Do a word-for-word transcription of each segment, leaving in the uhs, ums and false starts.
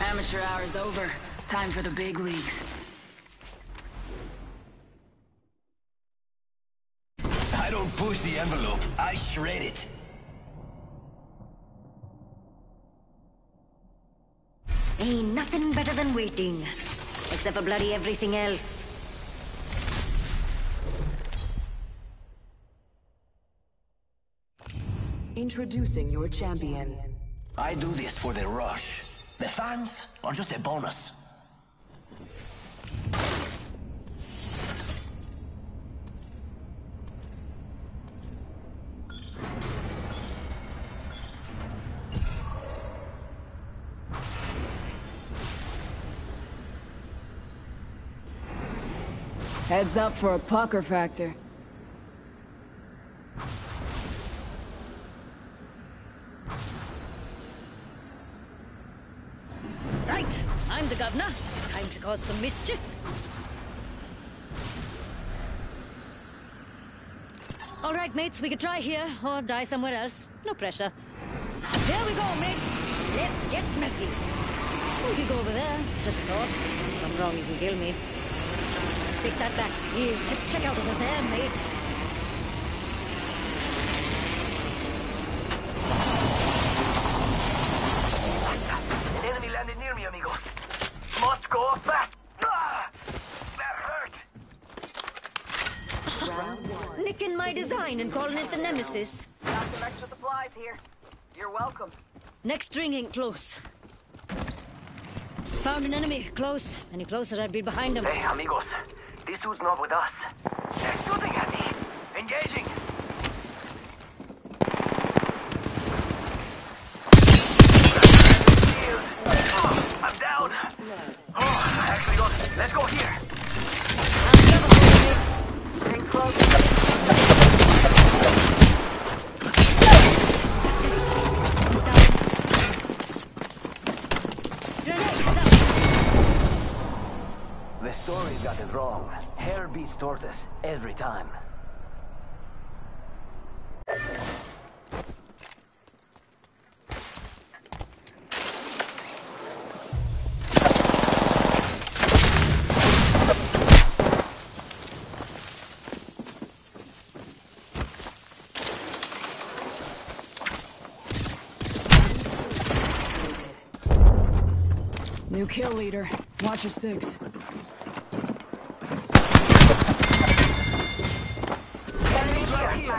Amateur hour's over. Time for the big leagues. I don't push the envelope, I shred it. Ain't nothing better than waiting. Except for bloody everything else. Introducing your champion. I do this for the rush. The fans are just a bonus. Heads up for a pucker factor. Right, I'm the governor. Time to cause some mischief. All right, mates, we could try here or die somewhere else. No pressure. Here we go, mates. Let's get messy. We could go over there. Just a thought. If I'm wrong, you can kill me. Take that back. Here, let's check out over there, mates. An enemy landed near me, amigos. Must go fast. Ah! That hurt. Nicking my design and calling it the Nemesis. Got some extra supplies here. You're welcome. Next ring ain't close. Found an enemy. Close. Any closer, I'd be behind him. Hey, amigos. This dude's not with us. They're shooting at me. Engaging. Shield. Oh, I'm down. Oh, I actually got it. Let's go here. Stay close. The story got it wrong. Hare beats tortoise every time. New kill leader. Watch your six. Enemies right here.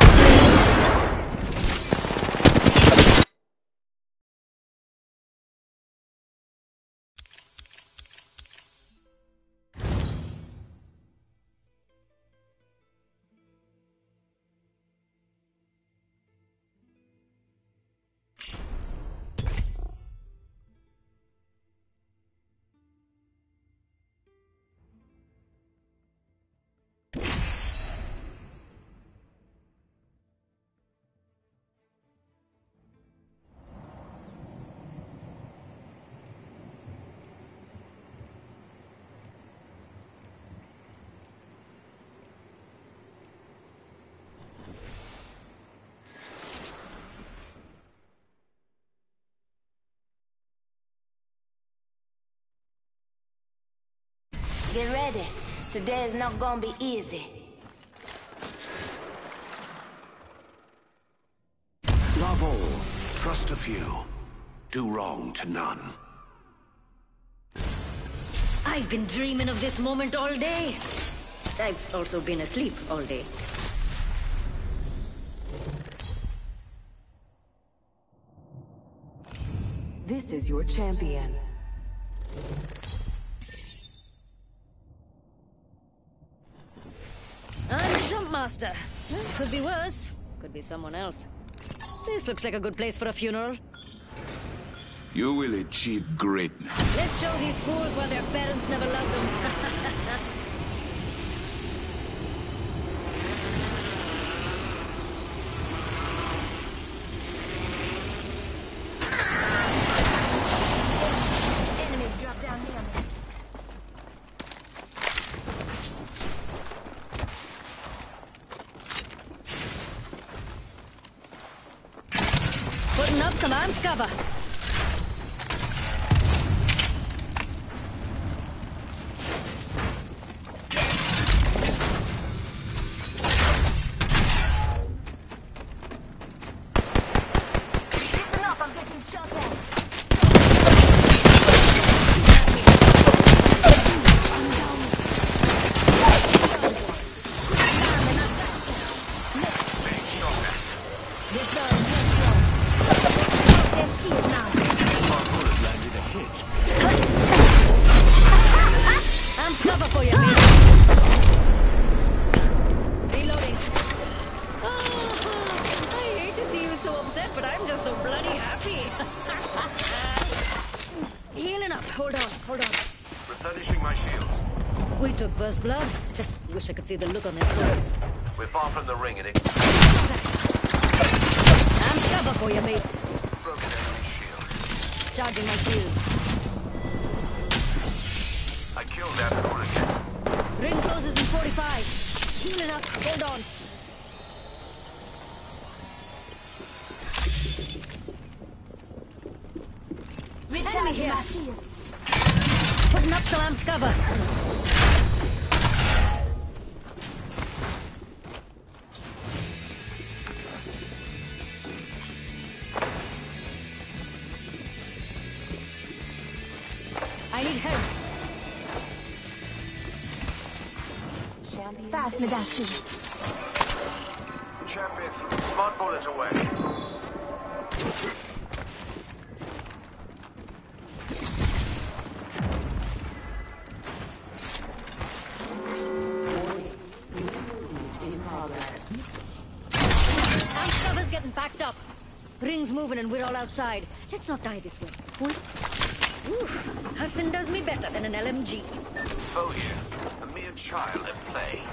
Get ready. Today is not gonna be easy. Love all, trust a few, do wrong to none. I've been dreaming of this moment all day. I've also been asleep all day. This is your champion. I'm a jump master. Well, could be worse. Could be someone else. This looks like a good place for a funeral. You will achieve greatness. Let's show these fools why their parents never loved them. Enemies drop down near me. Putting up command cover. Get down, headstrong. Their shield now. Our bullet landed a hit. I'm cover for you, mate. Reloading. Oh, I hate to see you so upset, but I'm just so bloody happy. Healing up. Hold on, hold on. Replenishing my shields. We took first blood. Wish I could see the look on their clothes. We're far from the ring and it I'm cover for you, mates. broken enemy shield. Charging my shields. I killed that hooligan. Ring closes in forty-five. Healing up. Hold on. Enemy here. Putting up some amped cover. I need help. Pass me that shield. Champions, smart bullets away. Amp cover's getting backed up. Ring's moving and we're all outside. Let's not die this way. What? Oof, nothing does me better than an L M G. Oh here, a mere child at play.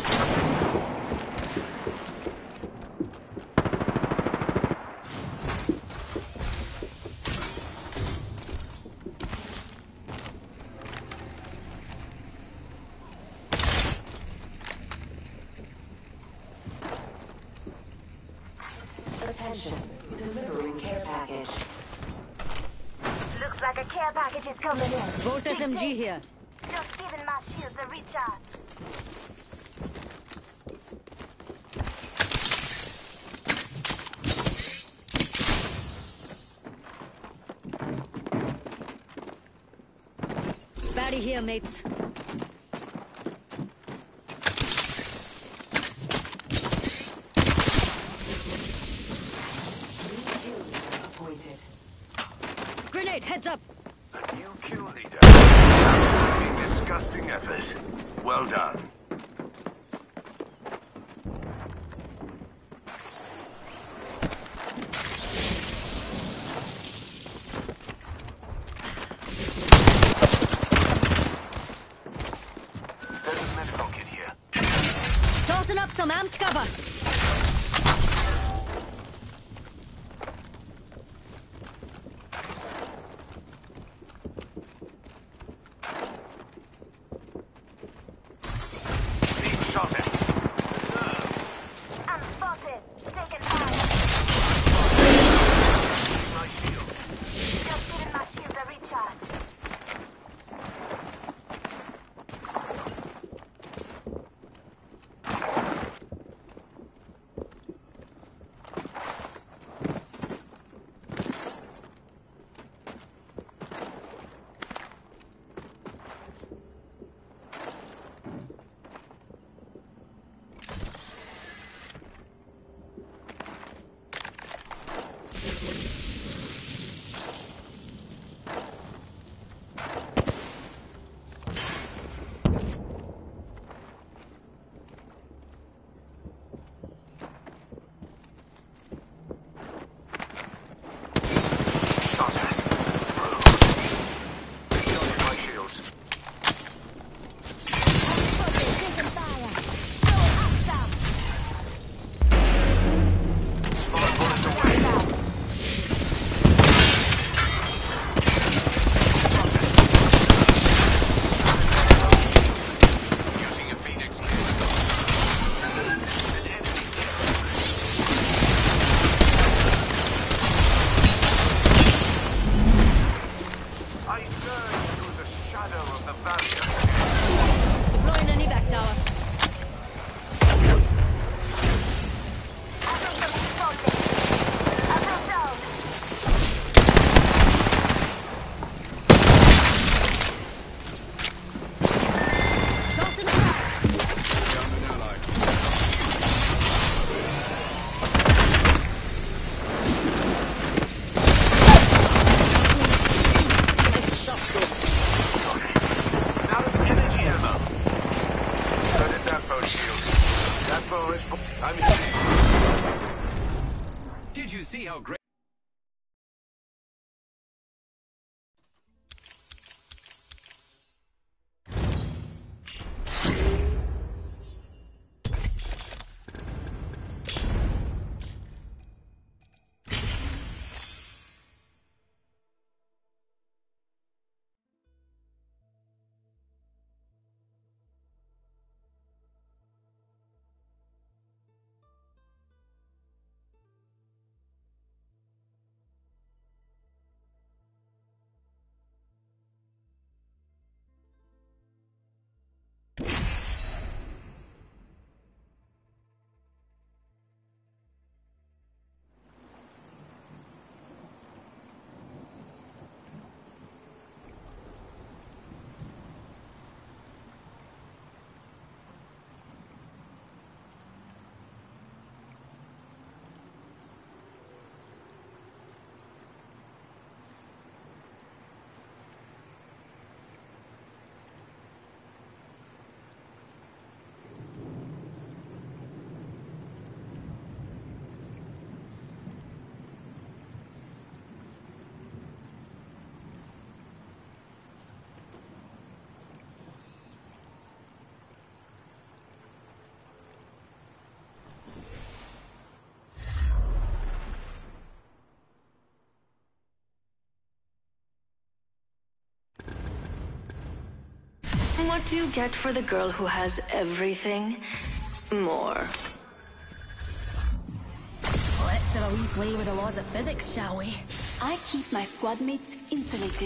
Attention. Delivering care package. Looks like a care package is coming in. Volt S M G here. Just giving my shields a recharge. Baddie here, mates. Grenade, heads up. A new kill leader. Absolutely disgusting effort. Well done. There's a medical kit here. Tossing up some amped cover. Being shot at. I'm spotted. Taking fire. My shield. Just giving my shields a recharge. did you see how great... What do you get for the girl who has everything? More. Let's have a wee play with the laws of physics, shall we? I keep my squad mates insulated.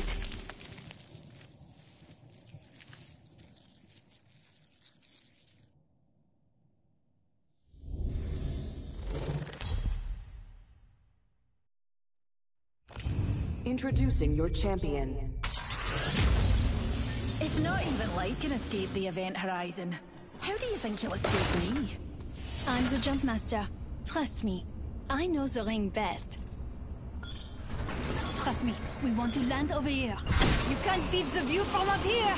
Introducing your champion. If not even like can escape the event horizon, how do you think you'll escape me? I'm the jump master. Trust me. I know the ring best. Trust me, we want to land over here. You can't beat the view from up here!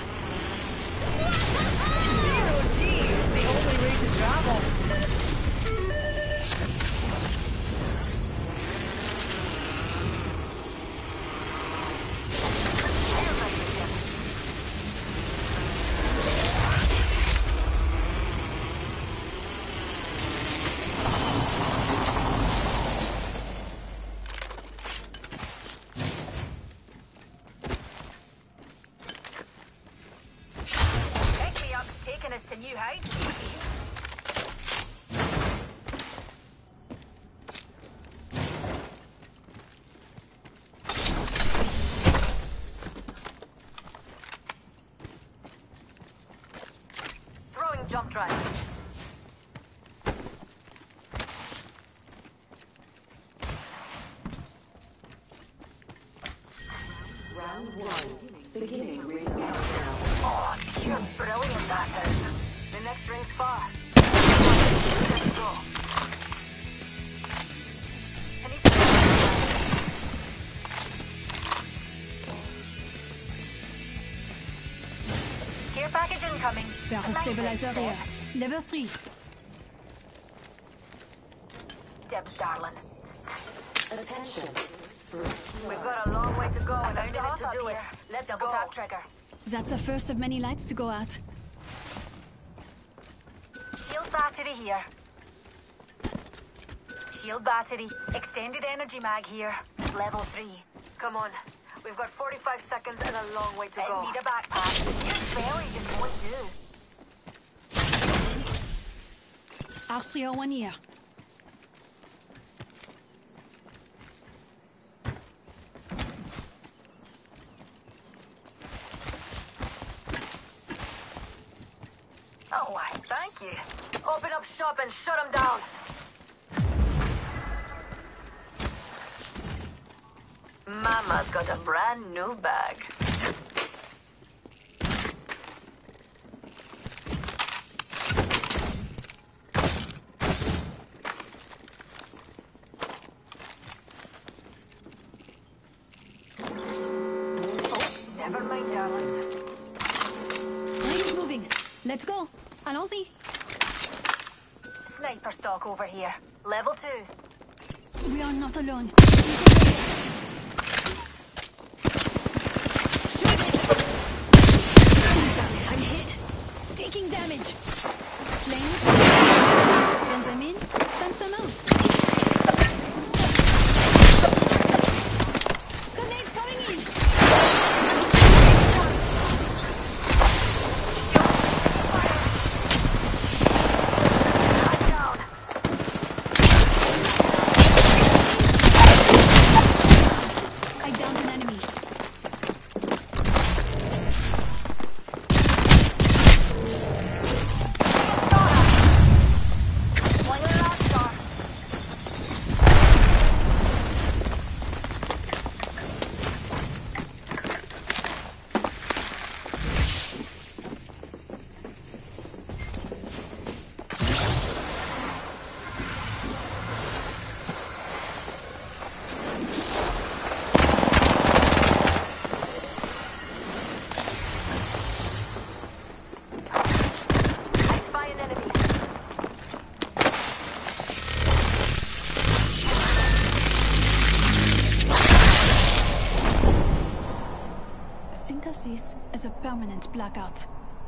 Zero G is the only way to travel. To new heights. Throwing jump drive. Round one. Beginning ring countdown. Oh, you're brilliant at it. The next ring's far. Let's go. I need to... Care package incoming. Barrel stabilizer here. Level three. Debs, darling. Attention. We've got a long way to go and a minute to do it. Let's double tap trigger. That's the first of many lights to go out. Shield battery here. Shield battery. Extended energy mag here. Level three. Come on. We've got forty-five seconds and a long way to go. I need a backpack. Your belly just won't do. R C O one here. Oh, why, thank you. Open up shop and shut them down. Mama's got a brand new bag. Oh, never mind, darling. Ring is moving. Let's go. Allons-y. Sniper stock over here. Level two. We are not alone. I'm hit. Taking damage. Flame. Fence them in. Fence them out. Grenades coming in. I downed an enemy. Think of this as a permanent blackout.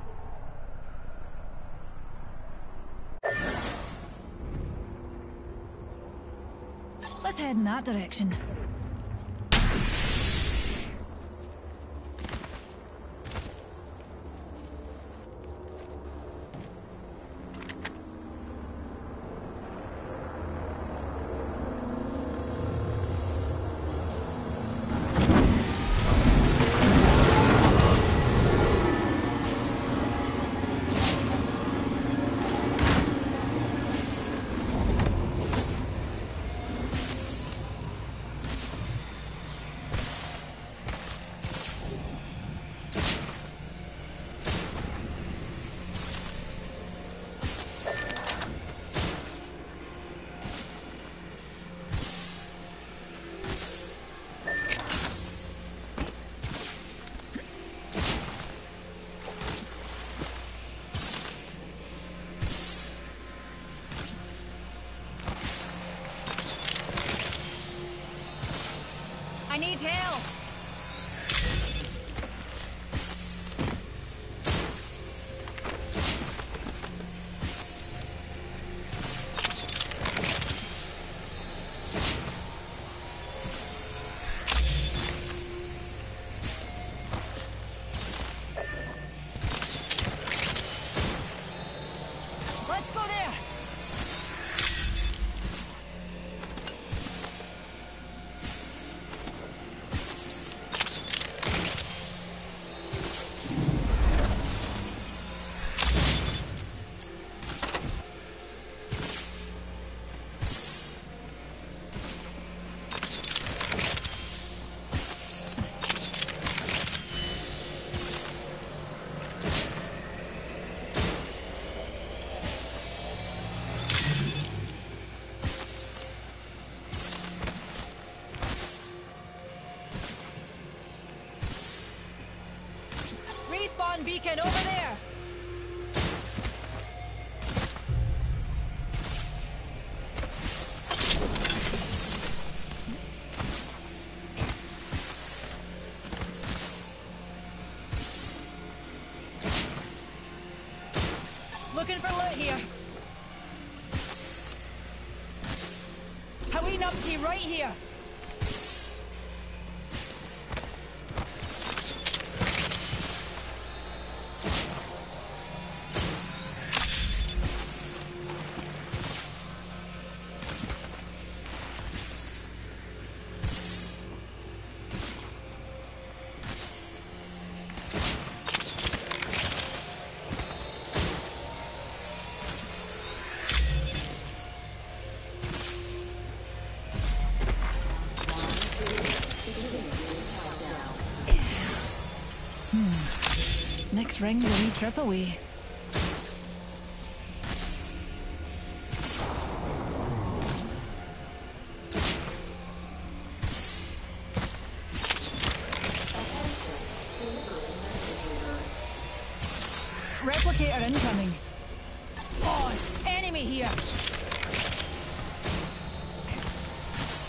Let's head in that direction. I need help! Let's go there! Respawn beacon over there! Looking for loot here. Hawi Nupti right here. Next ring's a wee trip away. Replicator incoming. Boss, enemy here.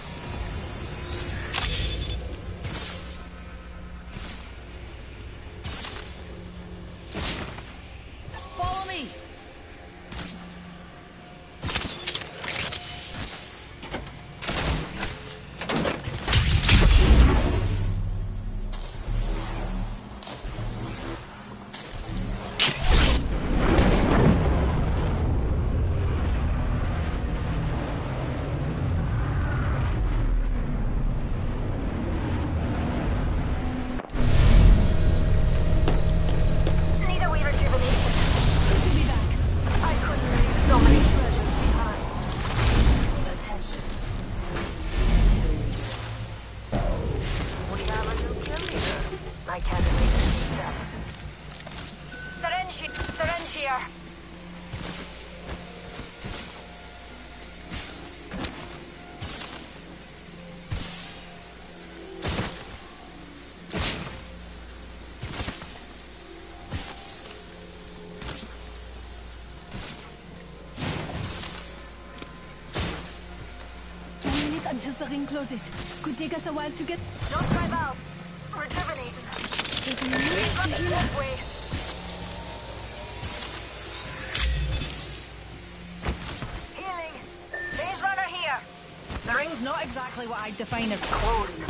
until the ring closes. Could take us a while to get... Don't drive out. Rejuvenating. Taking a minute to heal. That way. Healing. Maze runner here. The ring's not exactly what I'd define as close.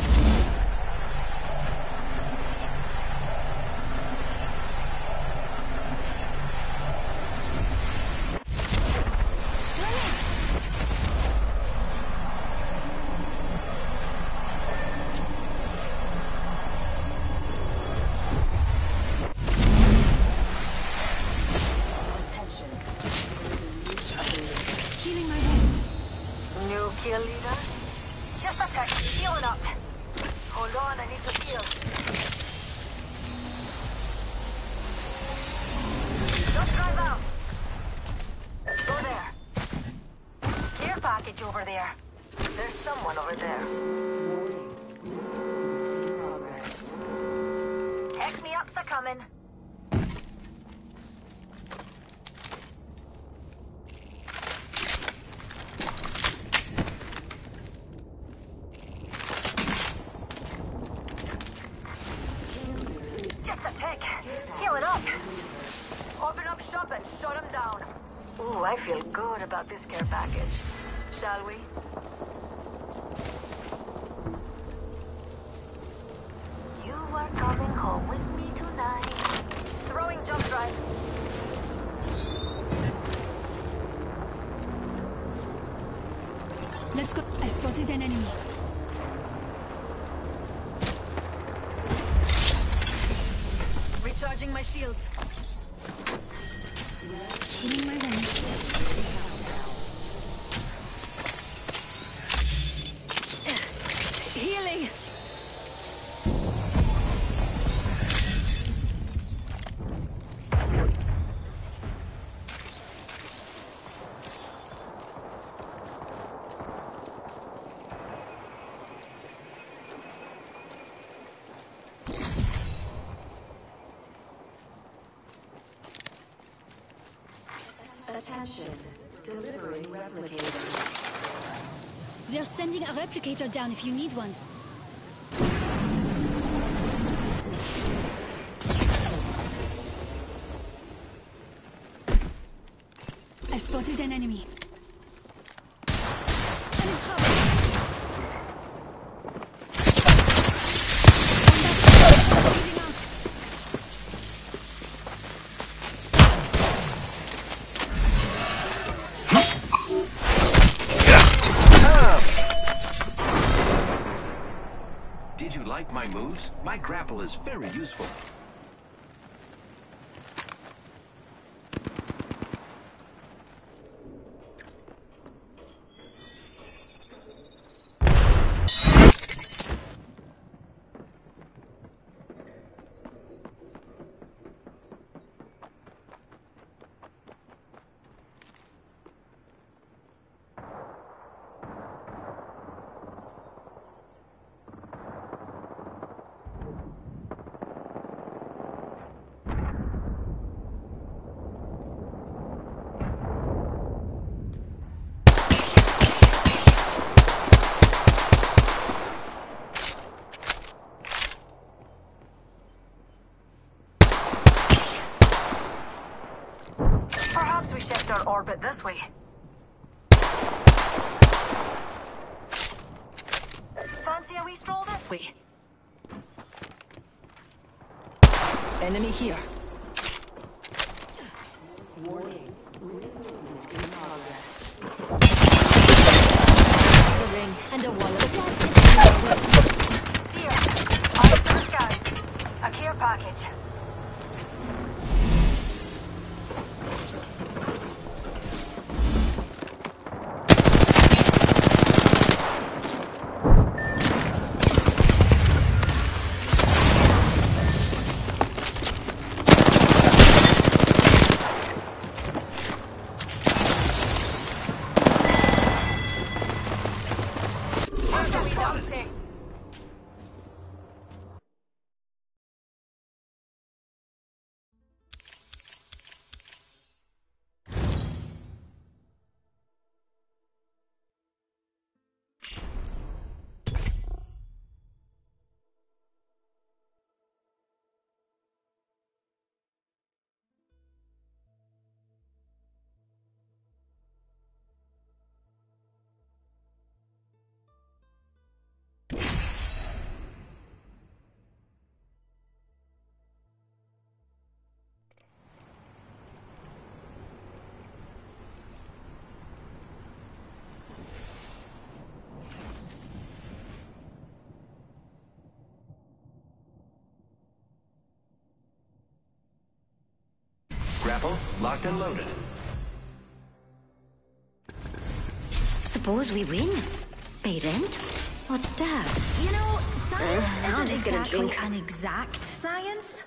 Healing my wounds. New kill leader. Just a sec. Healing up. Hold on, I need to heal. Don't drive out. Go there. Care package over there. There's someone over there. Hex me up's a coming. Just a tick. Healing up. Open up shop and shut him down. Ooh, I feel good about this care package. Shall we? You are coming home with me tonight. Throwing jump drive. Let's go. I spotted an enemy. Recharging my shields. Healing my wounds. Healing! Attention. Delivering replicator. They're sending a replicator down if you need one. I spotted an enemy. I'm in trouble. Moving out. Did you like my moves? My grapple is very useful. Perhaps we shift our orbit this way. Fancy a wee stroll this way? Enemy here. Warning. Ring movement in progress. A ring and a wallet. Here, eyes to the skies. A care package. Grapple, locked and loaded. Suppose we win? Pay rent? Or die? You know, science Uh, I'll isn't just get a exactly drink. an exact science.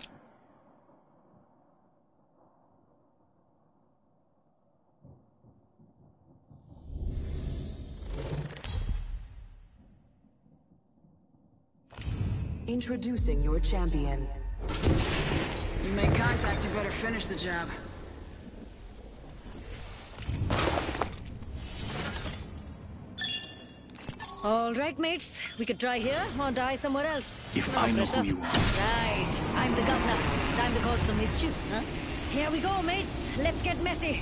Introducing your champion. You make contact, you better finish the job. All right, mates. We could try here or die somewhere else. If No I know pressure. who you are. Right. I'm the governor. Time to cause some mischief, huh? Here we go, mates. Let's get messy.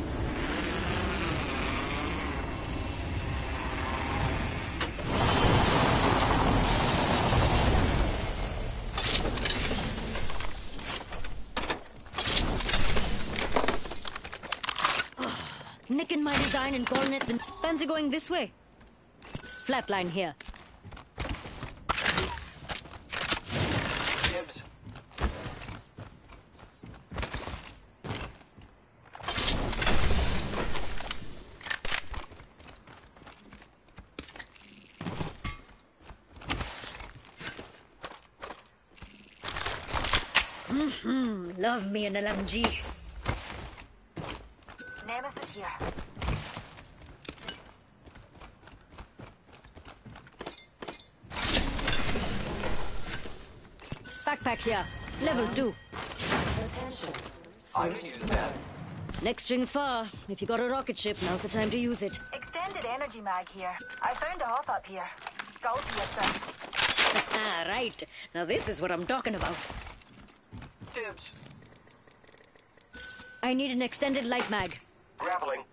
Nicking my design and calling it the... Fancy going this way? Flatline here. Dibs. Mm-hmm. Love me an L M G. Nemesis here. Backpack here. Level two. I can use that. Next string's far. If you got a rocket ship, now's the time to use it. Extended energy mag here. I found a hop up here. Go to yourself. Ah, right. Now this is what I'm talking about. Dibs. I need an extended light mag. Grappling.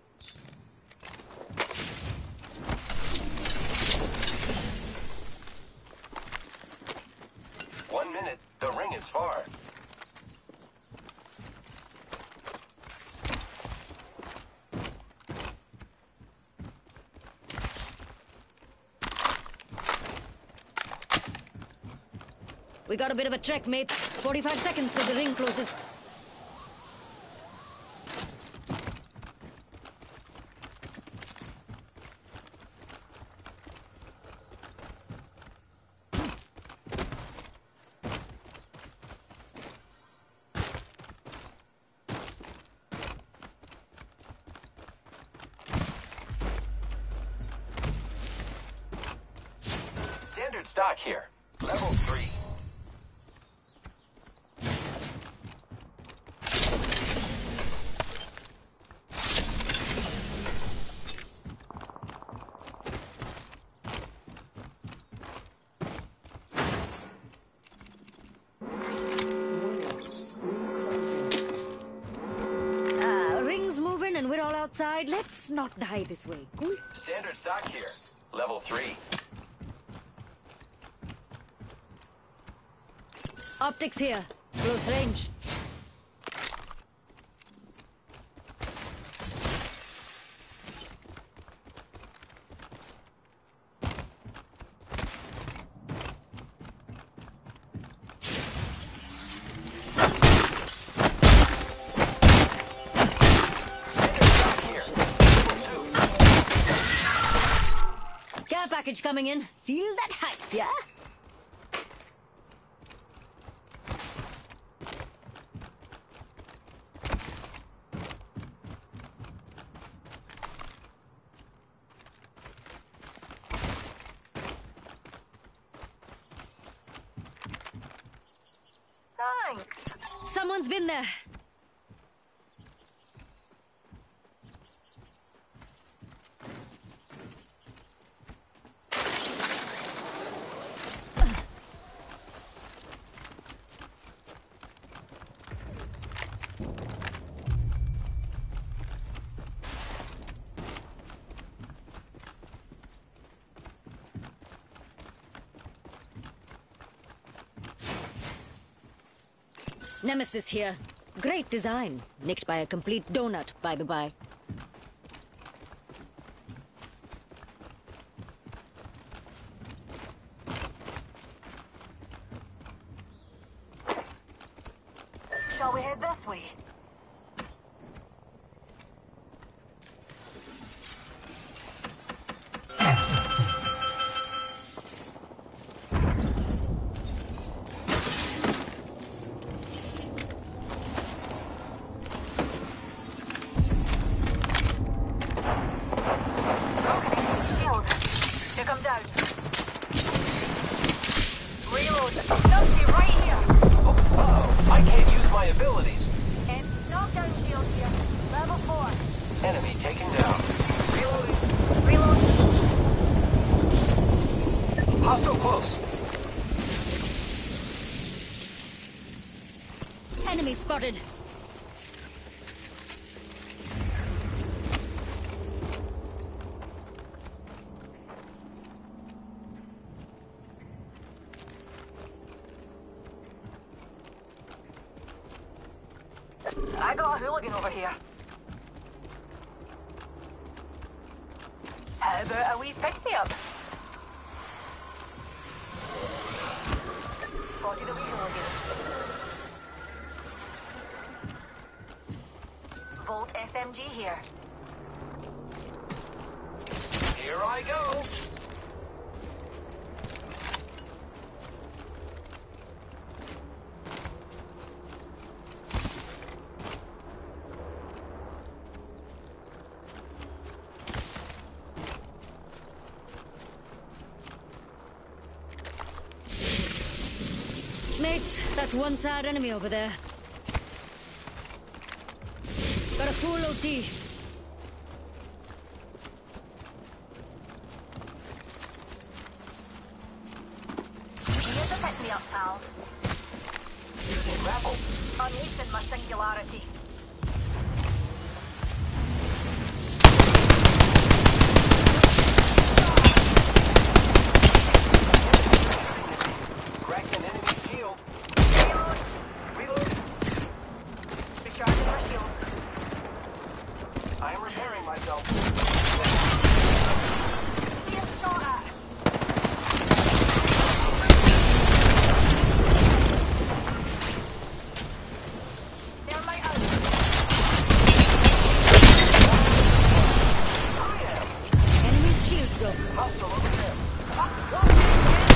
One minute. The ring is far. We got a bit of a trek, mates. forty-five seconds till the ring closes. Standard stock here. Level three. Ah, ring's moving and we're all outside. Let's not die this way. Cool? Standard stock here. Level three. Optics here. Close range. Standard stock here. Level two. Care package coming in. Feel that hype, yeah? Thanks. Someone's been there. Nemesis here. Great design. Nicked by a complete donut, by the by. Shall we head this way? come down. Reload. Numpty right here. Oh, uh-oh. I can't use my abilities. And knockdown shield here. Level four. Enemy taken down. Reloading. Reload. Hostile close. Enemy spotted. I got a hooligan over here. How about a wee pick-me-up? Spotted a wee hooligan. Volt S M G here. Here I go. Mates, that's one sad enemy over there. Got a full O T. Here's the pick-me-up, pals. Using grapple. Unleashing my singularity. Cracked an enemy shield. Reload. Reload. Recharging our shields. I am repairing myself. Being shot at. Thermite out. Oh yeah. Enemy's shields go. Hostile over there. Watch it!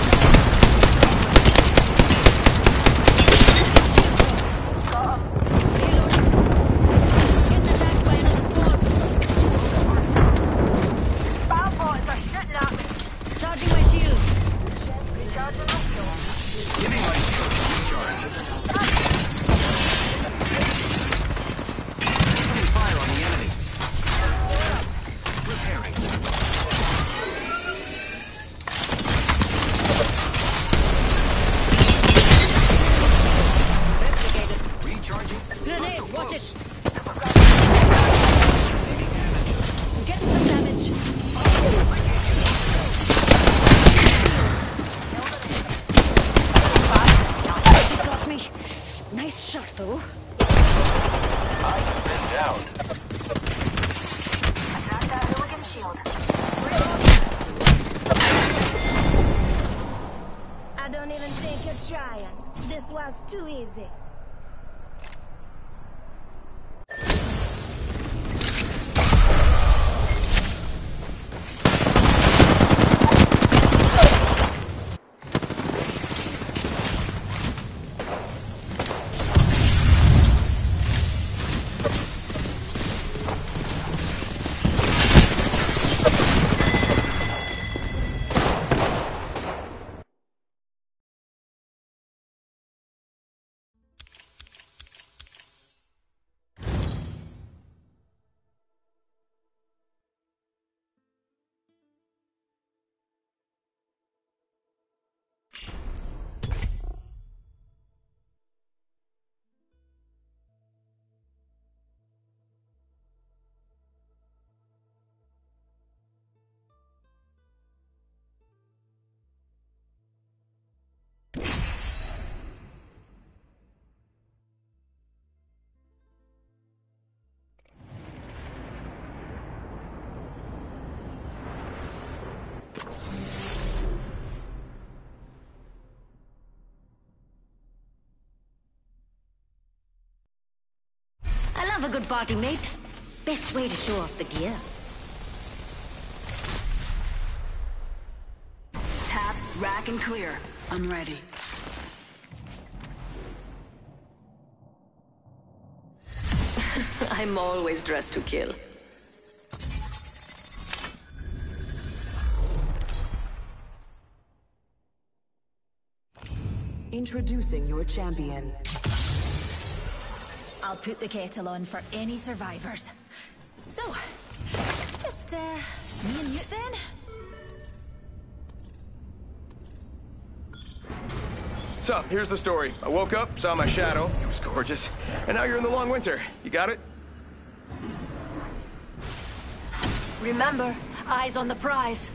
Reloading. Getting attacked by another squad. Balbots are shooting at me. Charging my shields. Recharging my shields. Giving my shield a recharge. Opening fire on the enemy. Repairing. Replicated. Recharging. Grenade, Hostile watch close. it. Taking damage. I'm getting some damage. He got me. Nice shot, though. I have been down. I grabbed that hooligan shield. I don't even think you're trying. This was too easy. I love a good party, mate. Best way to show off the gear. Tap, rack, and clear. I'm ready. I'm always dressed to kill. Introducing your champion. I'll put the kettle on for any survivors. So, just, uh, me and Newt then? So, here's the story. I woke up, saw my shadow, it was gorgeous, and now you're in the long winter. You got it? Remember, eyes on the prize.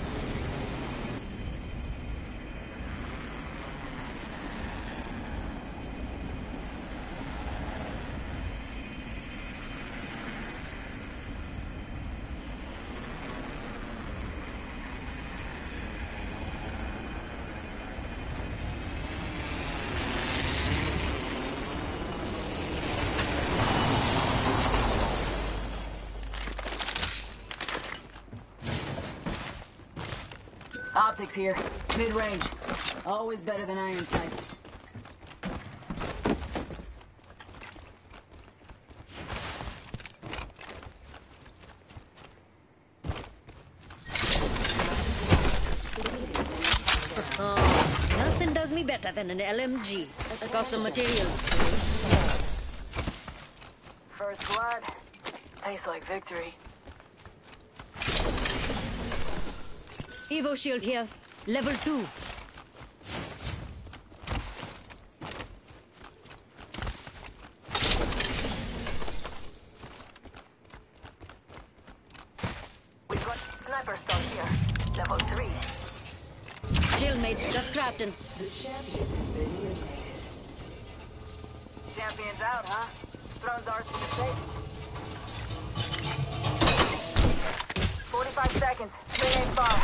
Optics here. Mid-range. Always better than iron sights. Oh, nothing does me better than an L M G. Got some materials. First blood. Tastes like victory. Evo shield here. Level two. We've got sniper stock here. Level three. Chill, mates. Just crafting. The champion has been eliminated. Champion's out, huh? Thrones ours for the sake. forty-five seconds. They ain't far.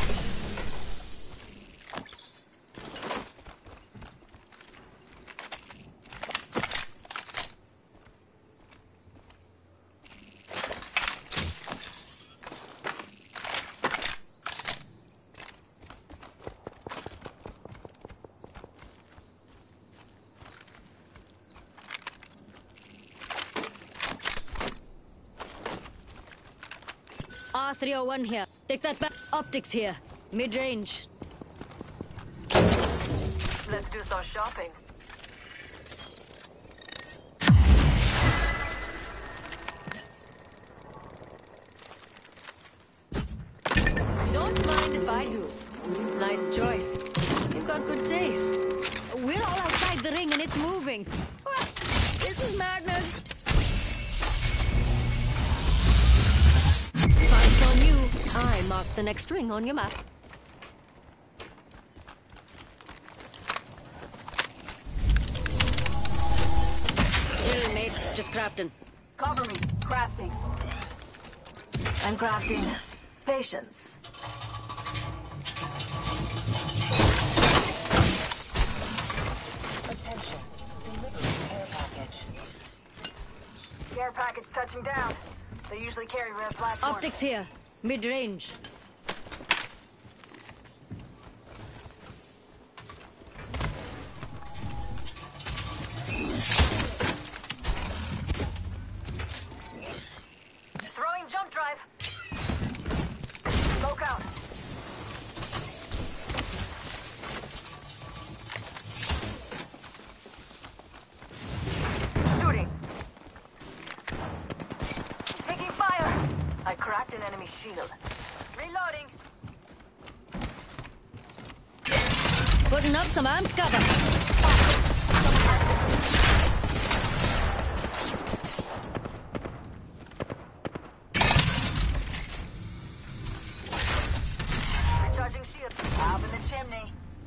R three oh one here. Take that back. Optics here. Mid-range. Let's do some shopping. Don't mind if I do. Nice choice. You've got good taste. We're all outside the ring and it's moving. What? This is madness. Fight on you. I mark the next ring on your map. Chill, mates. Just crafting. Cover me. Crafting. I'm crafting. Patience. Attention. Delivering care package. Care package touching down. They usually carry rare platforms. Optics here. Mid-range. Throwing jump drive. Smoke out. Shooting. Taking fire. I cracked an enemy shield. Reloading. Putting up some amped cover. Recharging shield. Up in the chimney.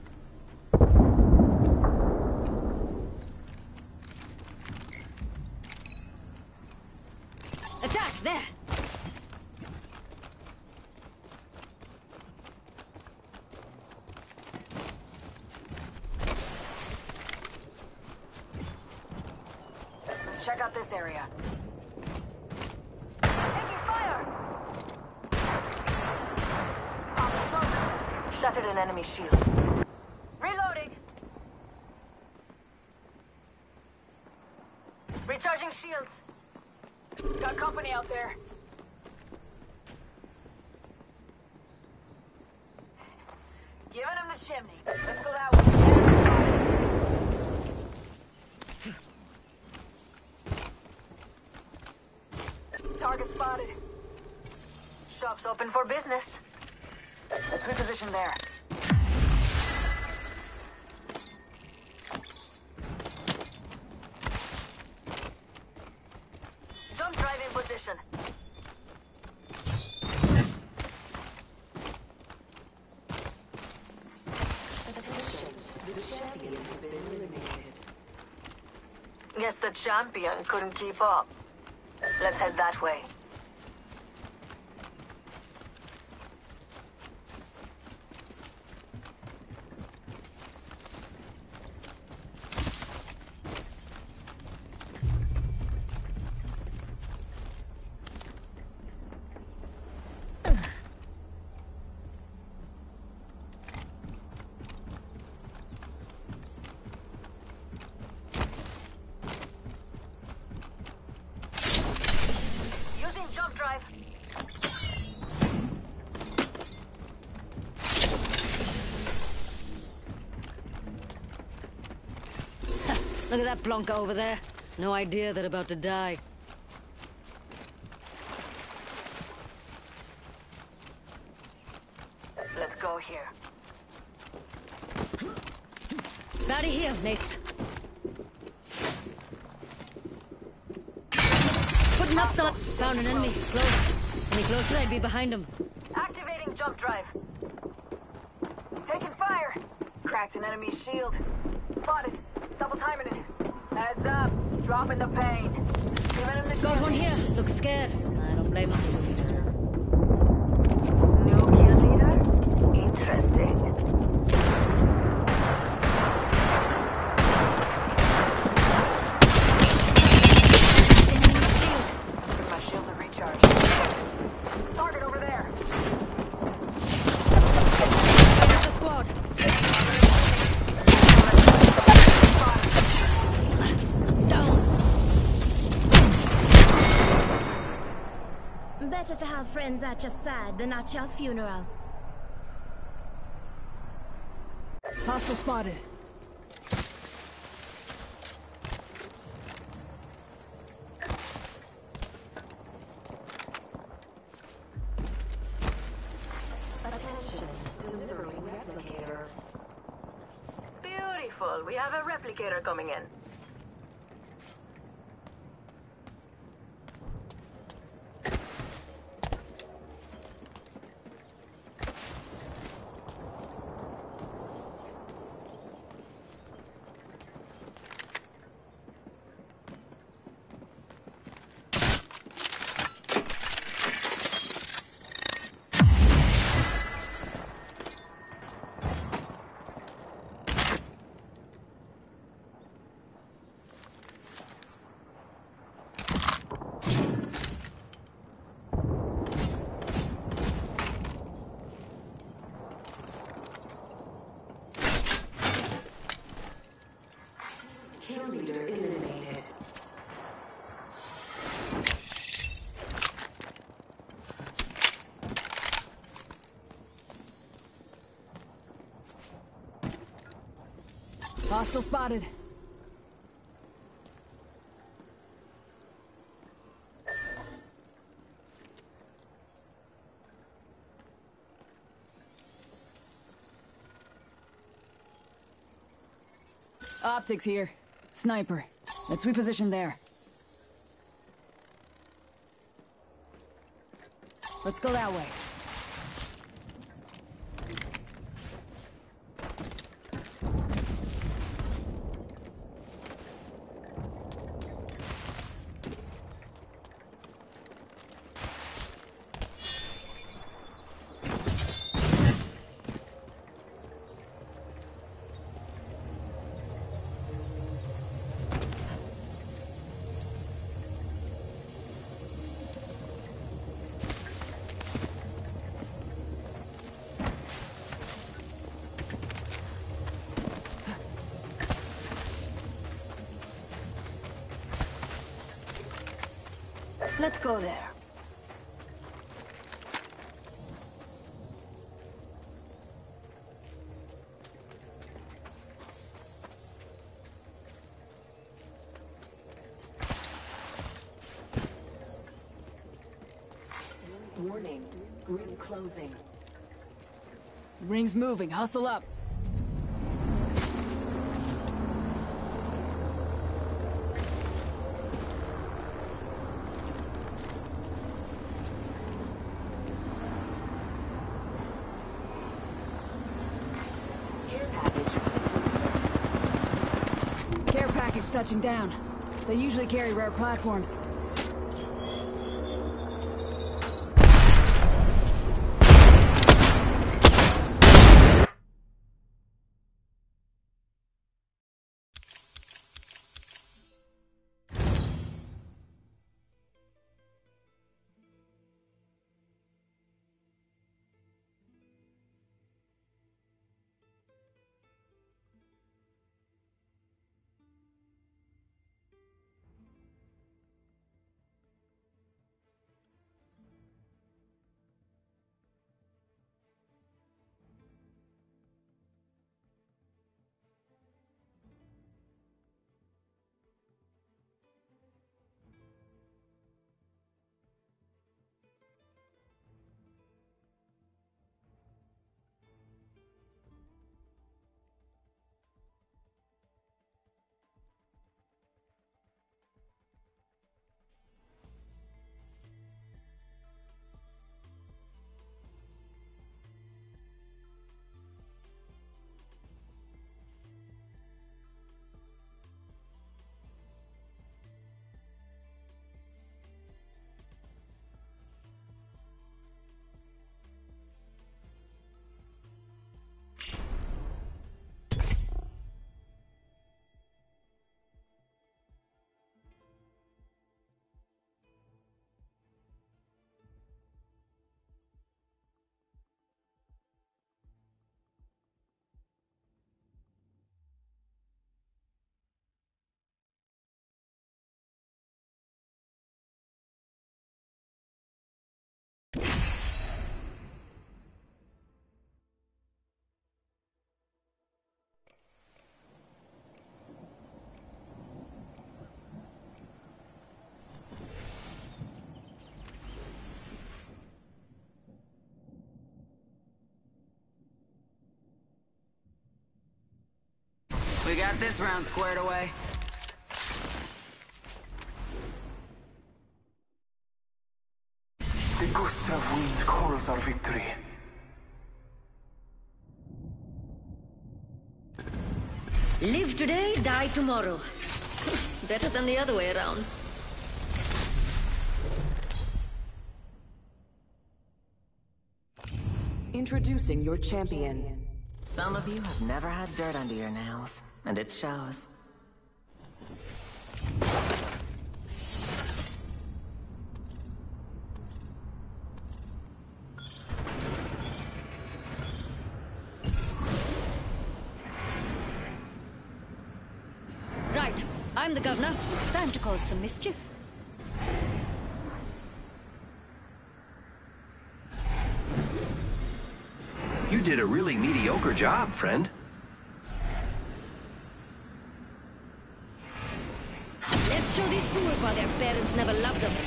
Attack there. Let's check out this area. Taking fire. Pop the smoke. Shattered an enemy shield. Reloading. Recharging shields. Got company out there. Giving him the chimney. Let's go that way. Target spotted. Shop's open for business. Let's reposition there. Jump drive in position. Guess the champion couldn't keep up. Let's head that way. Drive. Look at that plonker over there. No idea they're about to die. Let's go here. Batty here, mates. Putting up some... Found an enemy. Close. Any closer, I'd be behind him. Activating jump drive. Taking fire. Cracked an enemy's shield. Spotted. Double timing it. Heads up. Dropping the pain. Giving him the Got one here. Looks scared. I don't blame him. New kill leader? Interesting. Better to have friends at your side than at your funeral. Hostile spotted. Attention, delivering replicator. Beautiful. We have a replicator coming in. Kill leader eliminated. Hostile spotted. Optics here. Sniper. Let's reposition there. Let's go that way. Let's go there. Ring closing. Ring's moving. Hustle up. Care package touching down. They usually carry rare platforms. We got this round squared away. The ghosts of wind calls our victory. Live today, die tomorrow. Better than the other way around. Introducing your champion. Some of you have never had dirt under your nails, and it shows. Right, I'm the governor. Time to cause some mischief. You did a really mediocre job, friend. Let's show these fools why their parents never loved them.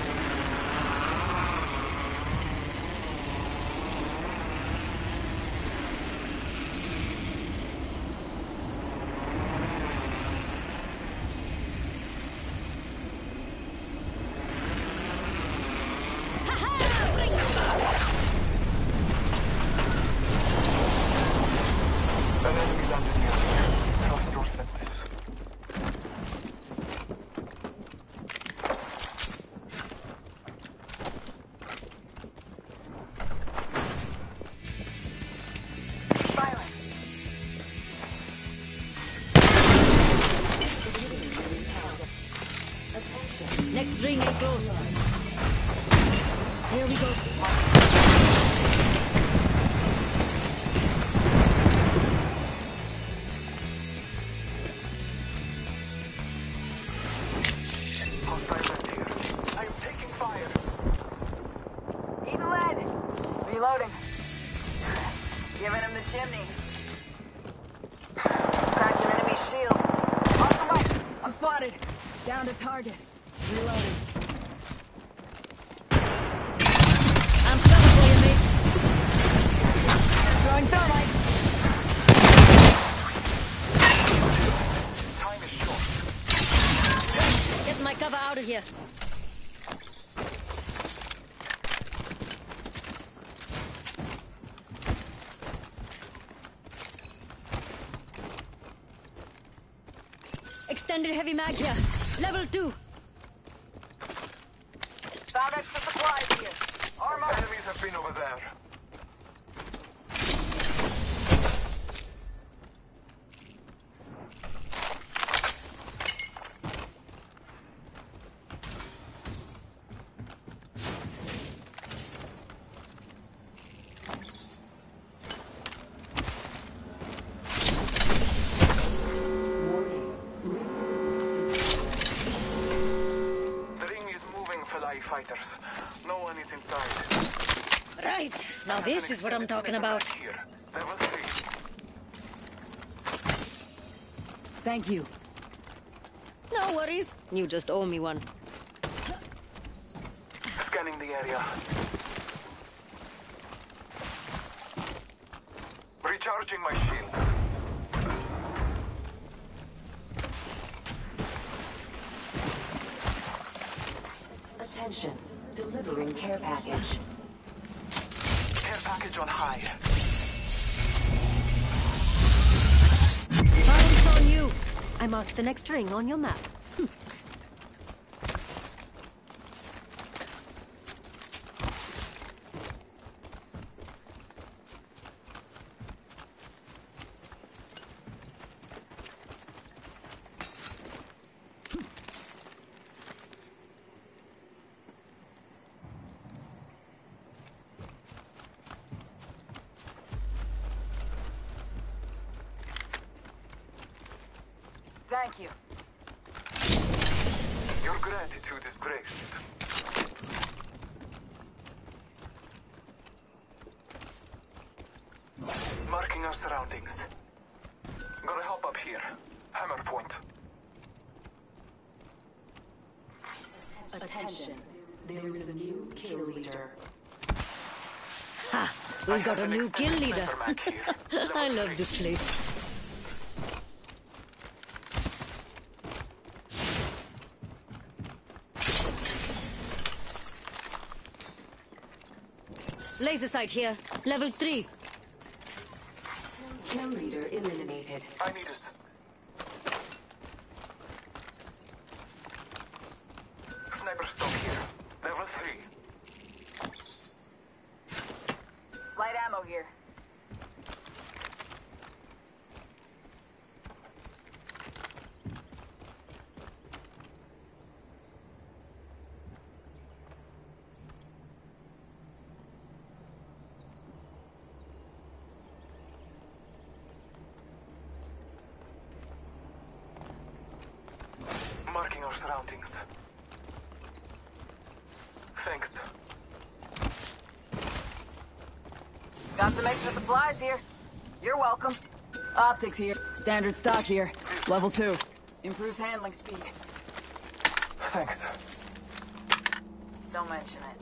Next ring ain't close. Here we go. I am taking fire. Eating lead. Reloading. Giving him the chimney. Cracked an enemy shield. Off the mic. I'm spotted. Down to target. Reloading. I'm coming for you. here. Extended heavy mag here. Level two. Found extra supplies here. Armor. Enemies have been over there. Fighters. No one is inside. Right. Now this is what I'm talking about. Here. Level three. Thank you. No worries. You just owe me one. Scanning the area. Recharging my shields. Attention. Delivering care package. Care package on high. Eyes on you. I marked the next ring on your map. Hm. Thank you. Your gratitude is graced. Marking our surroundings. Gonna help up here. Hammer point. Attention. There is a new kill leader. Ha! We got a new kill leader. I love this place. Laser sight here. Level three. Kill leader eliminated. I need it. Sniper stock here. Level three. Light ammo here. Marking our surroundings. Thanks. Got some extra supplies here. You're welcome. Optics here. Standard stock here. Level two. Improves handling speed. Thanks. Don't mention it.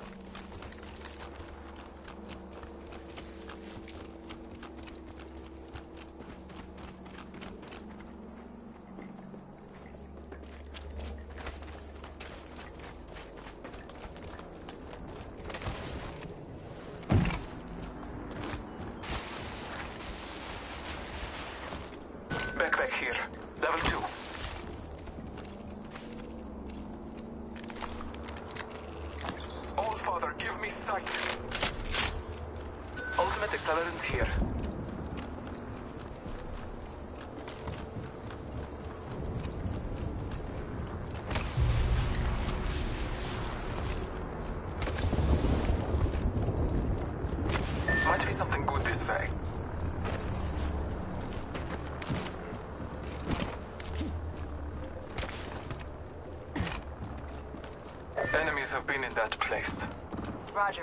Backpack here. Level two. All Father, give me sight. Ultimate accelerant here. Might be something good this way. Enemies have been in that place. Roger.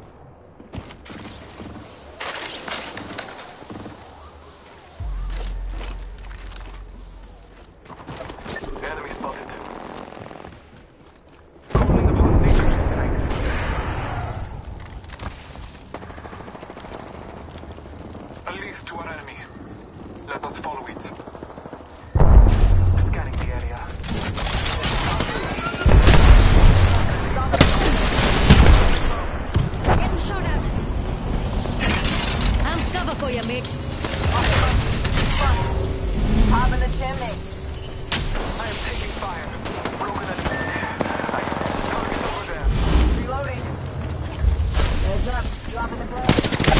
Enemy spotted. Calling upon nature's strength. At least to our enemy. Let us follow it. Scanning the area. you, mates. Hop in the chimney. I am taking fire. Broken enemy. I target over there. Reloading. Heads up. Dropping the blade.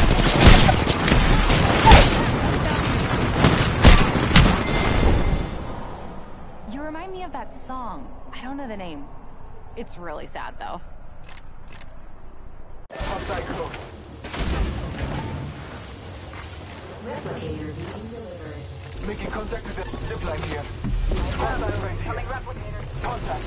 You remind me of that song. I don't know the name. It's really sad, though. Hostile close. Replicator being delivered. Making contact with the zipline here. Hostile right here. Coming replicator. Contact.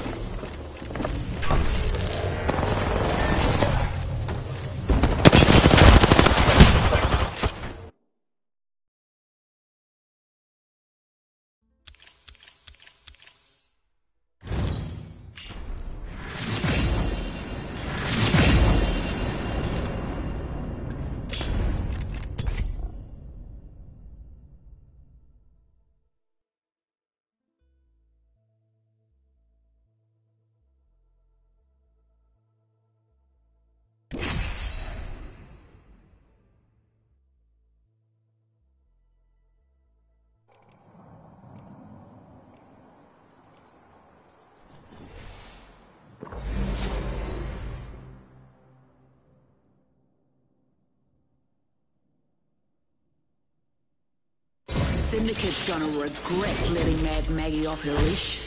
Syndicate's gonna regret letting Mad Maggie off her leash.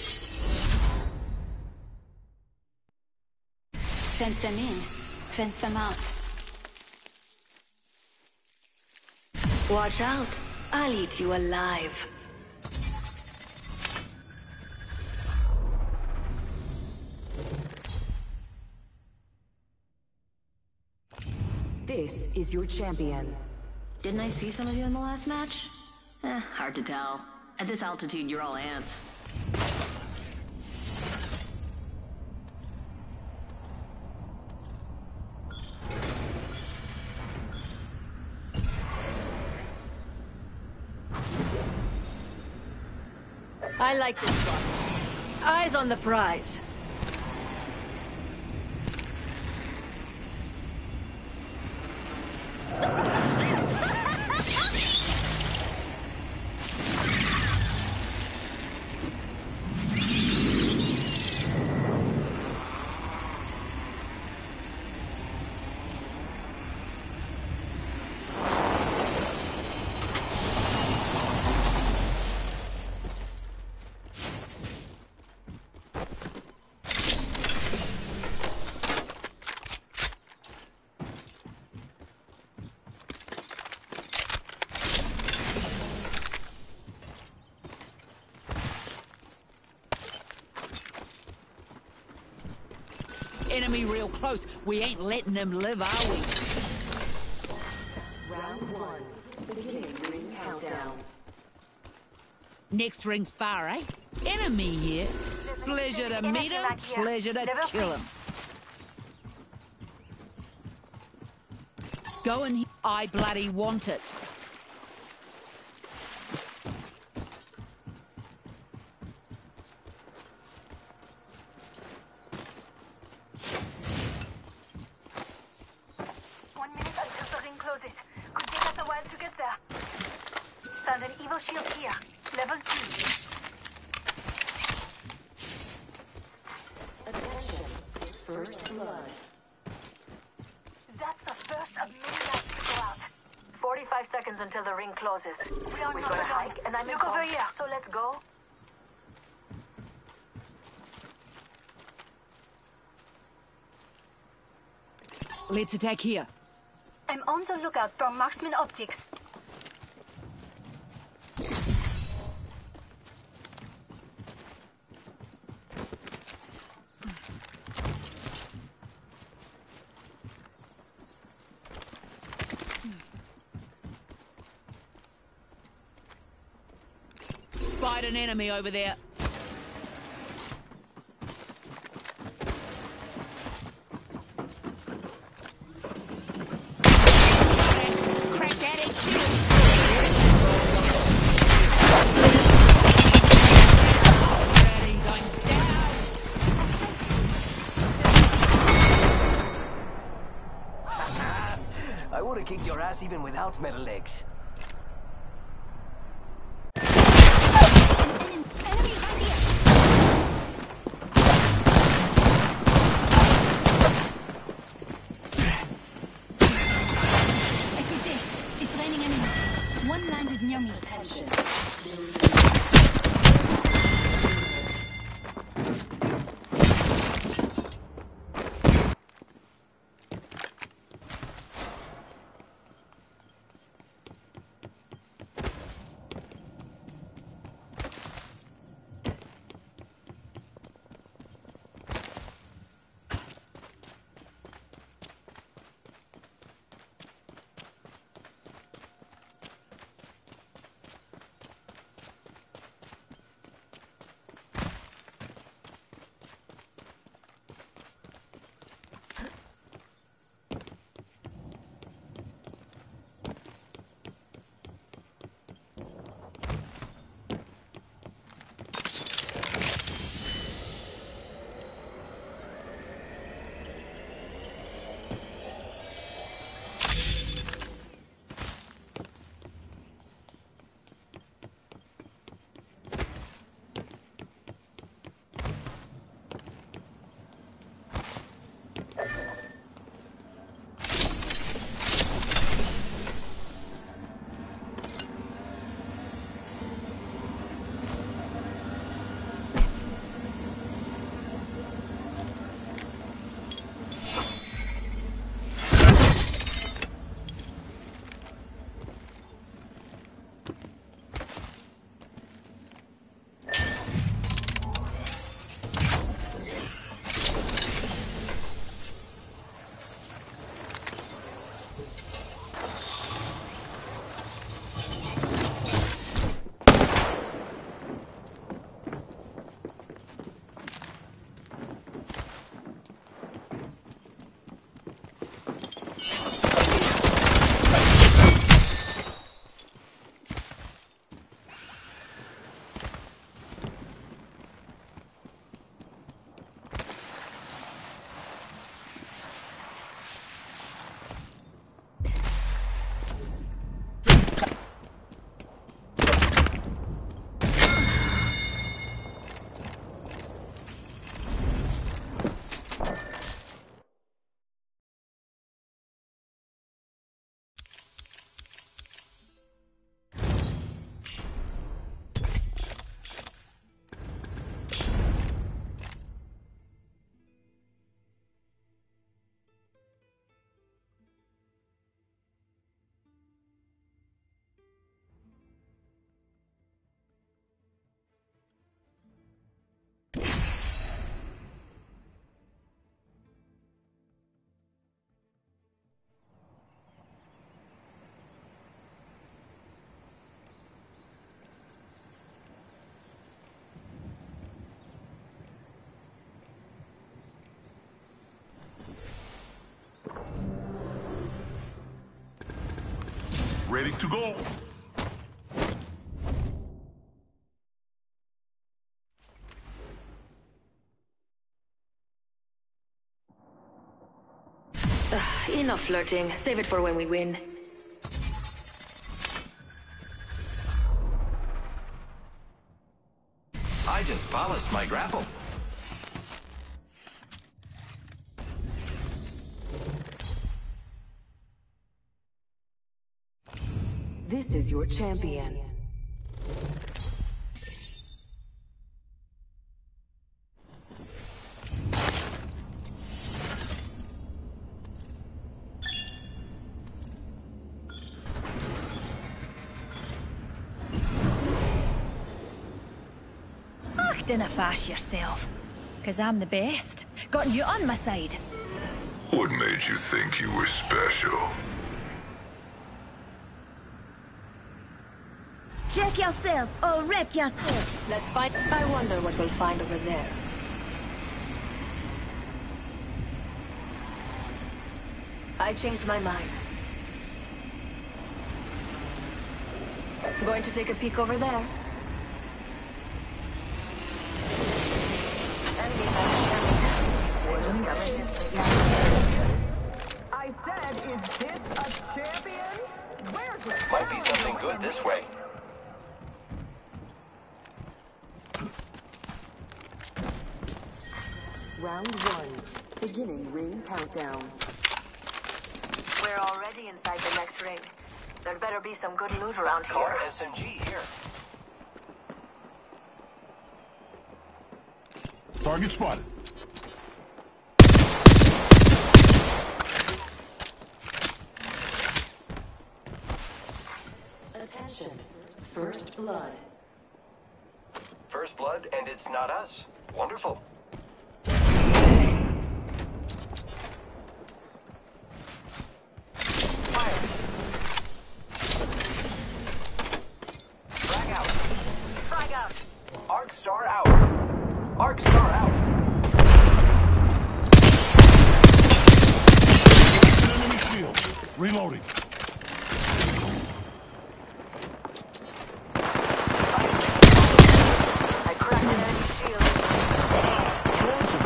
Fence them in. Fence them out. Watch out. I'll eat you alive. This is your champion. Didn't I see some of you in the last match? Eh, hard to tell. At this altitude, you're all ants. I like this one. Eyes on the prize. Enemy real close. We ain't letting them live, are we? Round one. Beginning ring countdown. Next ring's far, eh? Enemy here. Pleasure to meet him, pleasure to kill him. Go and I bloody want it. One minute until the ring closes. Could take us a while to get there. Found an evil shield here. Level two. Attention. First blood. That's the first of many lights to go out. Forty-five seconds until the ring closes. We are We've not got a alone. hike, and I'm in Look over phone, here. so let's go. Let's attack here. I'm on the lookout for marksman optics. Spied an enemy over there. Crack that H I would have kicked your ass even without metal legs. near me. Attention. Ready to go. Ugh, enough flirting. Save it for when we win. I just polished my grapple. This is your champion. Ach, dinna fash yourself. Cause I'm the best. Got you on my side. What made you think you were special? Check yourself or wreck yourself. Let's find. I wonder what we'll find over there. I changed my mind. Going to take a peek over there. Just I said, is this a champion? Where's the Might be something good this way. Round one. Beginning ring countdown. We're already inside the next ring. There better be some good loot around here. Car S M G here. Target spotted. Attention. First blood. First blood, and it's not us. Wonderful. Arc Star out. Arc Star out. Enemy shield. Reloading. I cracked an enemy shield. Johnson.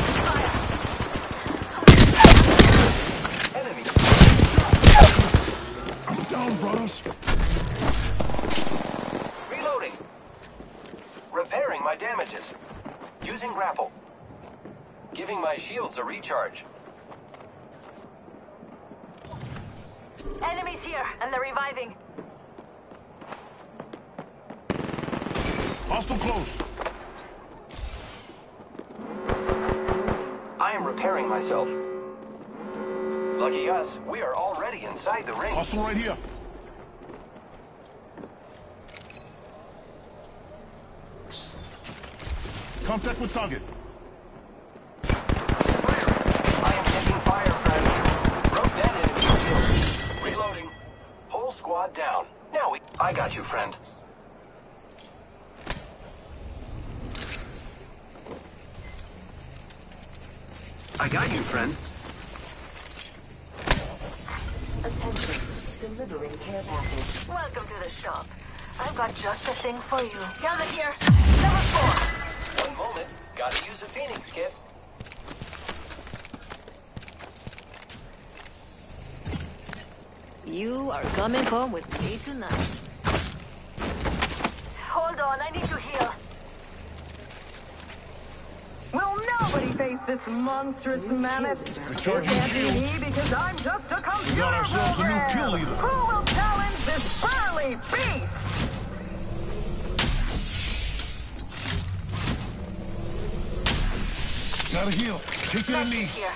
Enemy. I'm down, brothers. Reloading. Repairing my damages. Using grapple. Giving my shields a recharge. Enemies here, and they're reviving. Hostile close. I am repairing myself. Lucky us, we are already inside the ring. Hostile right here. Contact with target. I am taking fire, friends. Broke that enemy shield. Reloading. Whole squad down. Now we... I got you, friend. I got you, friend. Attention. Delivering care package. Welcome to the shop. I've got just the thing for you. Helmet here. Level four. One moment. Gotta use a Phoenix kit. You are coming home with me tonight. Hold on, I need to heal. Will nobody face this monstrous mammoth? Recharging It can't be shields. me because I'm just a computer We got ourselves a new program. kill leader. Who will challenge this burly beast? Gotta heal. Taking a knee. Here.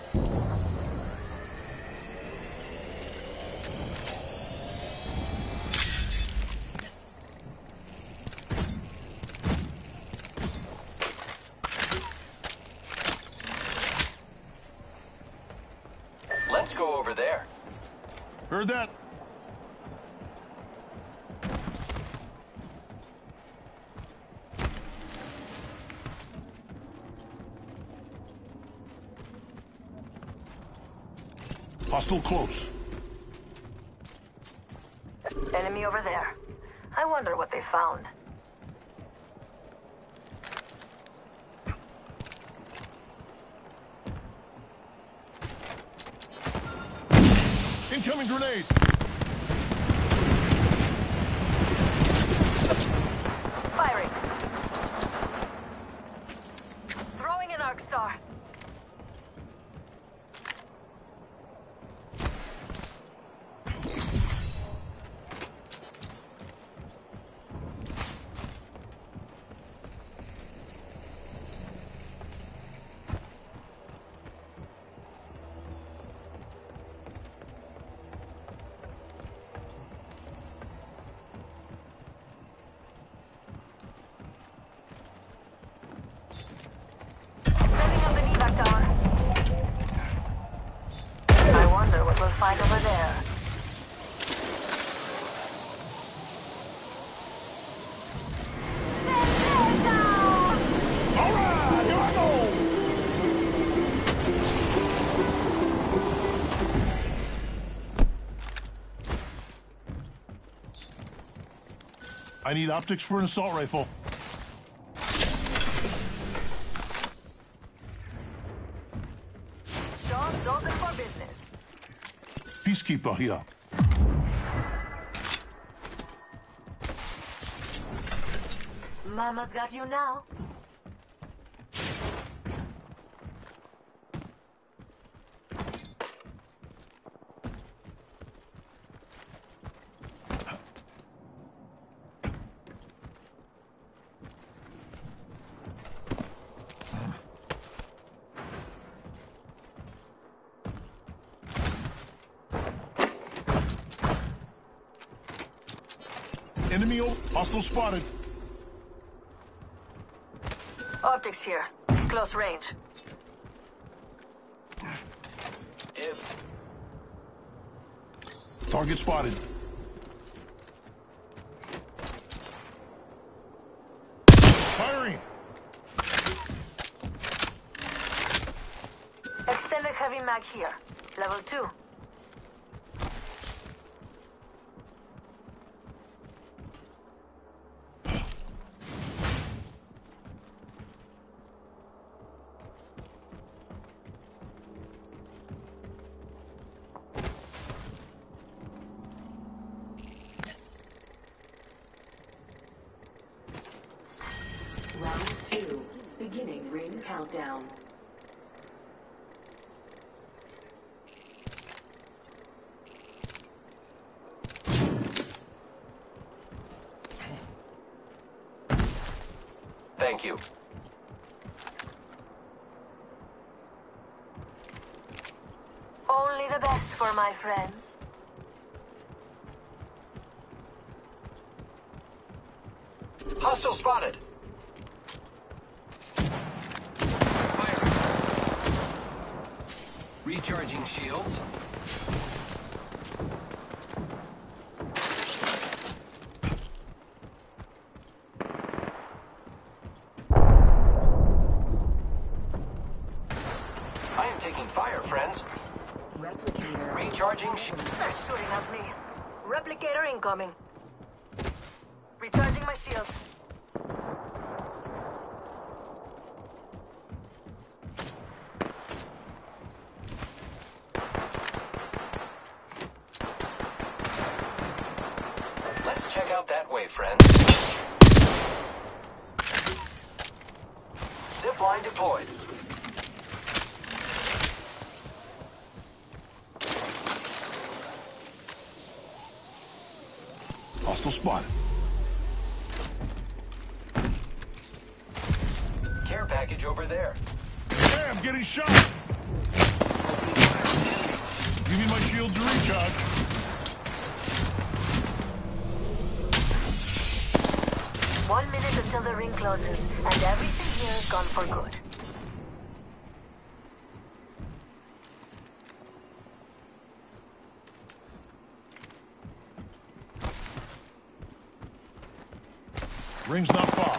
Let's go over there. Heard that? Hostile close. Enemy over there. I wonder what they found. Incoming grenade. Firing. Throwing an arc star. I wonder what we'll find over there. I need optics for an assault rifle. Job's open for business. Peacekeeper here. Mama's got you now. Enemy o- hostile spotted. Optics here. Close range. Dibs. Target spotted. Firing. Extended heavy mag here. Level two. Round two. Beginning ring countdown. Thank you. Only the best for my friends. Hostile spotted. Fire. Recharging shields. I am taking fire, friends. Replicator. Recharging shields. They're shooting at me. Replicator incoming. Recharging my shields. Let's check out that way, friends. Zipline deployed. Hostile spotted. Care package over there. Hey, I'm getting shot. Give me my shield to recharge. One minute until the ring closes, and everything here is gone for good. Ring's not far.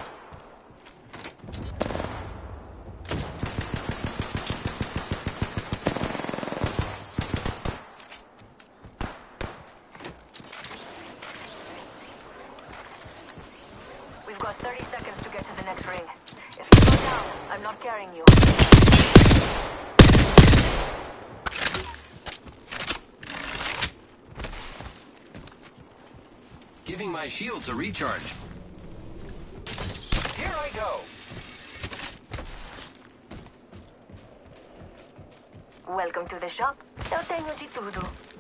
We've got thirty seconds to get to the next ring. If you go down, I'm not carrying you. Giving my shields a recharge. Here I go. Welcome to the shop. Eu tenho de tudo.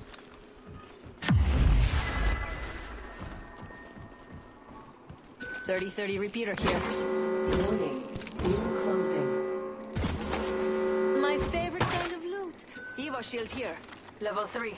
thirty thirty repeater here. Warning. Ring closing. My favorite kind of loot. Evo shield here. Level three.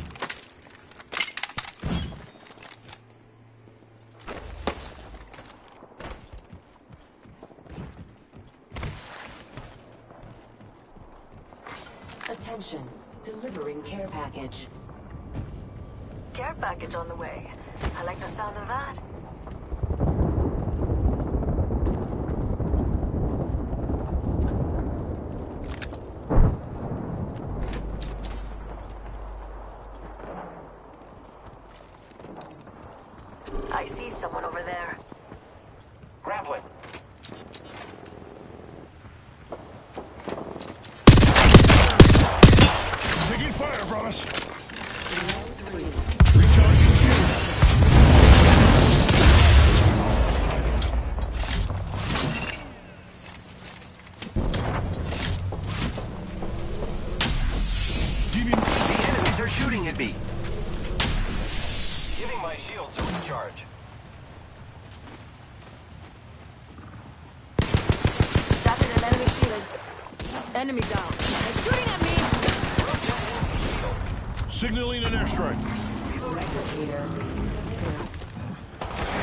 Attention. Delivering care package. Care package on the way. I like the sound of that. I see someone over there. Grappling. Taking fire, brothers. Recharging shield. The enemies are shooting at me. Giving my shields a recharge. Tapping an enemy shield. Enemy down. They're shooting at me. Signaling an airstrike. Replicator.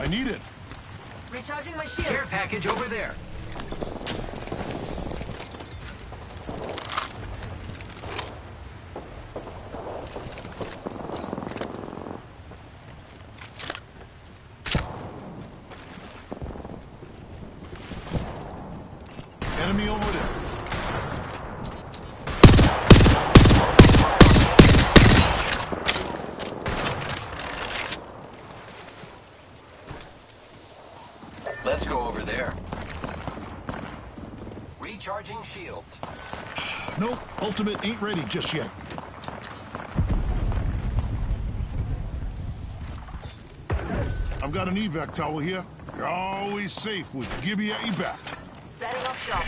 I need it. Recharging my shields. Care package over there. Enemy over there. Let's go over there. Recharging shields. Nope, ultimate ain't ready just yet. I've got an evac tower here. You're always safe with Gibby at your back. Setting up shop.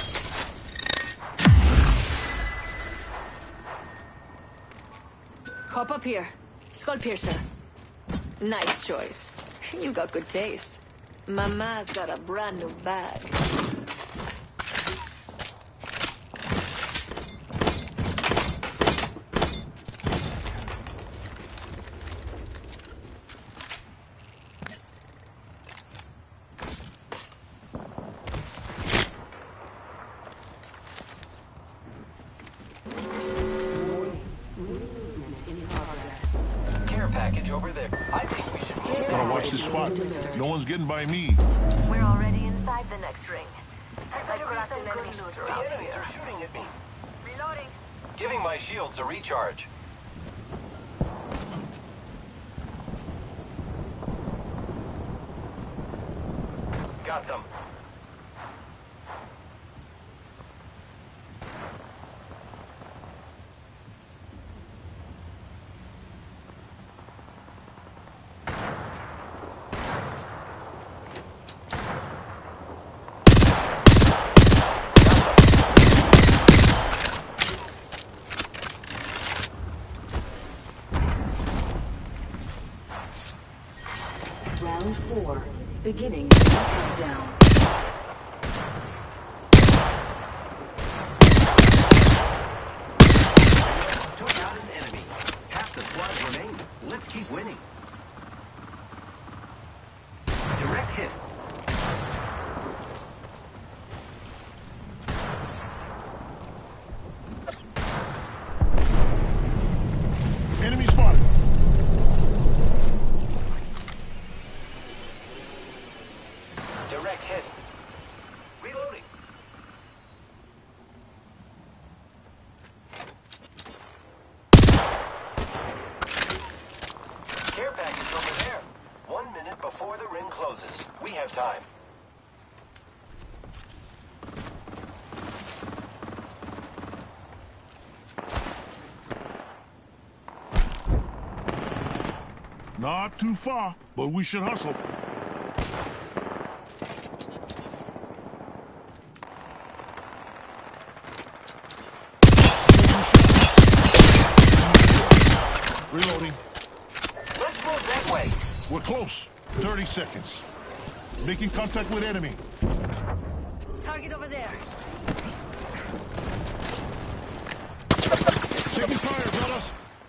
Hop up here. Skull piercer. Nice choice. You got good taste. Mama's got a brand new bag. Care package over there. I think we should move. Gotta watch this spot. No one's getting by me. We're already inside the next ring. I better cracked an enemy loot The around enemies here. are shooting at me. Reloading. Giving my shields a recharge. Got them. Round four. Beginning countdown. Took out an enemy. Half the squad remain. Let's keep winning. Direct hit. Enemy spotted. Direct hit. Reloading. Care package over there. One minute before the ring closes. We have time. Not too far, but we should hustle. Reloading. Let's move that way. We're close. thirty seconds. Making contact with enemy. Target over there. Taking fire, brothers.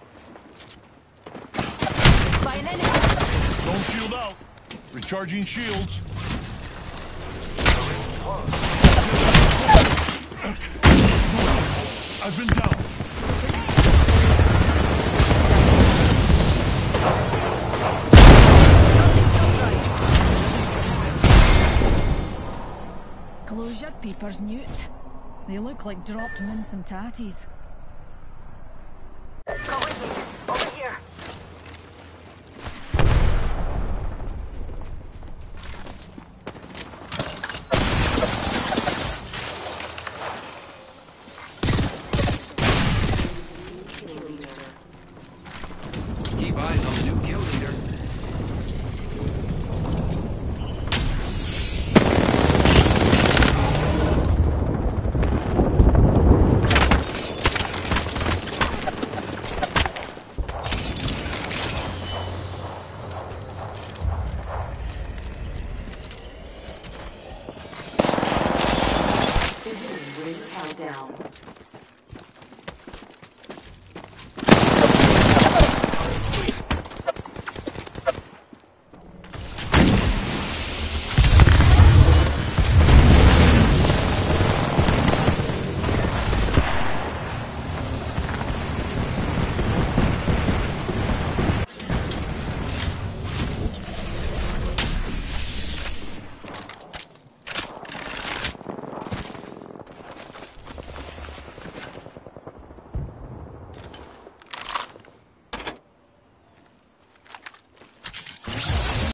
By an enemy. Don't shield out. Recharging shields. I've been down. Close your peepers, Newt. They look like dropped mince and tatties.